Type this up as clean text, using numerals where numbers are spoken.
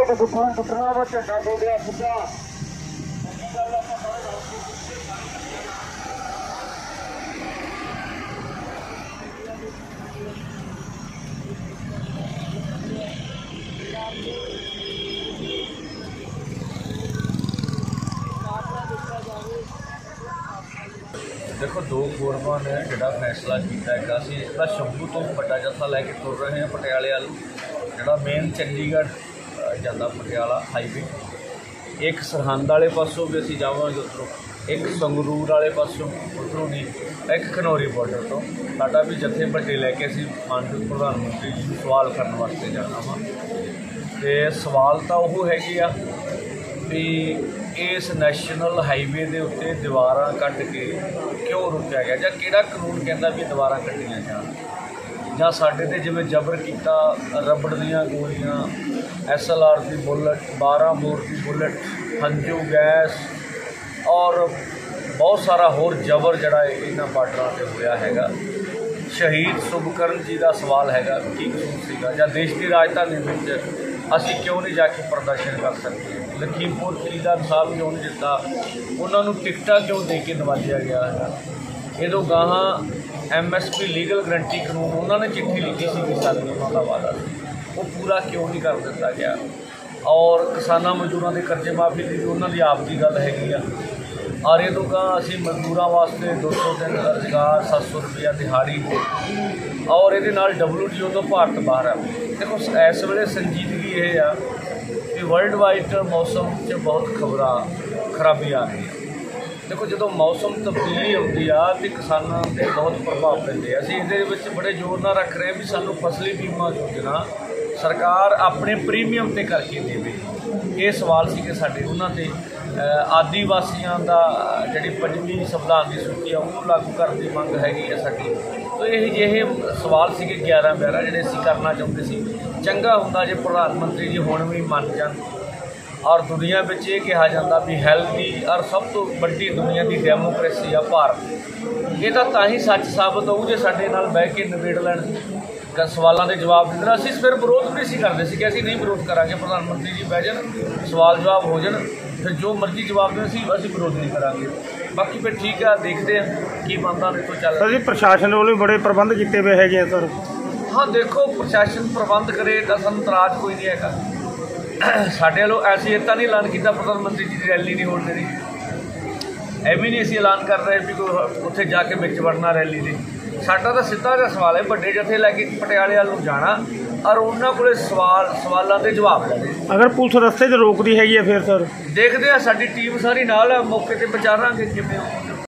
तो दुकान टुटना वा झंडा हो गया सीधा। देखो दो फोरमां ने जिहड़ा फैसला किया है असीं इसका शंभू तो बड़ा जत्था लैके तुर रहे हैं पटियाले वाल जिहड़ा मेन चंडीगढ़ जाता पटियाला हाईवे। एक सरहंद वाले पासों भी असीं जावांगे उधरों, एक संगरूर वाले पासों उधरों नहीं, एक खनौरी बॉर्डर तो साडा भी जत्थे बड़े लैके असीं मानयोग प्रधानमंत्री जी नूं सवाल करन वास्ते जाना वा। ते सवाल तो वो हैगे आ भी इस नैशनल हाईवे के उत्ते दीवारां कट के क्यों रोकया गया, जां किहड़ा कानून कहता भी दीवारां कट्टियां जाण, जां साडे ते जिवें जबर कीता रबड़ दीयां गोलियां, SLR की बुलेट, 12 बोर की बुलेट, हंजू गैस और बहुत सारा होर जबर जिहड़ा इन्हां बार्डरां ते होया हैगा। शहीद सुभकरण जी का सवाल हैगा की कसूर सीगा, जां देश की राजधानी विच असीं क्यों नहीं जाके प्रदर्शन कर सकते। लखीमपुर खीरीदार साहब क्यों नहीं दिता, उन्होंने टिकटा क्यों दे के नवाजा गया है। इदों गाहां MSP लीगल गरंटी कानून उन्होंने चिट्ठी लिखी सी कि सानूं उन्हां दा वादा वो पूरा क्यों नहीं कर दिता गया। और किसानां मजदूरां दे कर्जे माफी की उन्हां दी आप की गल हैगी आ। और इदों गाहां असीं मजदूरां वास्ते 200 दिन रोजगार, 700 रुपया दिहाड़ी और ये WTO तो भारत बाहर है। देखो इस वेले संजीदगी ये आ कि वर्ल्ड वाइड मौसम च बहुत खराबी आ रही है। देखो जो मौसम तब्दीली आती आ तो किसानों पर बहुत प्रभाव पैंदे। असीं इहदे विच बड़े जोर नाल रख रहे हैं भी सानूं फसली बीमा योजना सरकार अपने प्रीमियम ते करके देवे। ये सवाल सी कि साडे उन्हां ते आदिवासियों का जिहड़ी 5वीं संविधान की सूची है वो लागू करने की मंग हैगी है साडी। तो ये सवाल सी कि 11-12 जिहड़े असीं करना चाहुंदे सी। चंगा हुंदा जे प्रधानमंत्री जी हुण भी मन जाण। और दुनिया में ये कहा जाता भी हेल्दी और सब तो बड़ी दुनिया की डेमोक्रेसी आ भारत। ये तो ही सच साबित होऊ जे साडे नाल बह के निबेड़ लैण, सवालों के जवाब देना। असीं फिर विरोध भी नहीं करते सी कि असीं नहीं विरोध करांगे, प्रधानमंत्री जी बह जाण, सवाल जवाब हो जाण, फिर जो मर्जी जवाब दें असीं विरोध नहीं करांगे। बाकी फिर ठीक है, देखते हैं की बनता नहीं तो चल। सर जी प्रशासन वालों भी बड़े प्रबंध किए हुए हैं सर। हाँ देखो प्रशासन प्रबंध करे तो सानूं इतराज कोई नहीं है। साडे वालों ऐसी इतना नहीं ऐलान किया प्रधानमंत्री जी की रैली नहीं होने दी, यह भी नहीं असीं ऐलान कर रहे भी कोई उत्थे जाके बिच वड़ना रैली दे। साडा तो सीधा जिहा सवाल है बड़े जत्थे लैके पटियाले वाल नूं जाना और उन्होंने को सवालों के जवाब लेने। अगर पुलिस रस्ते च रोकती हैगी फिर सर देखते हैं, साडी टीम सारी नाल है, मौके पर पहुँचावांगे किवें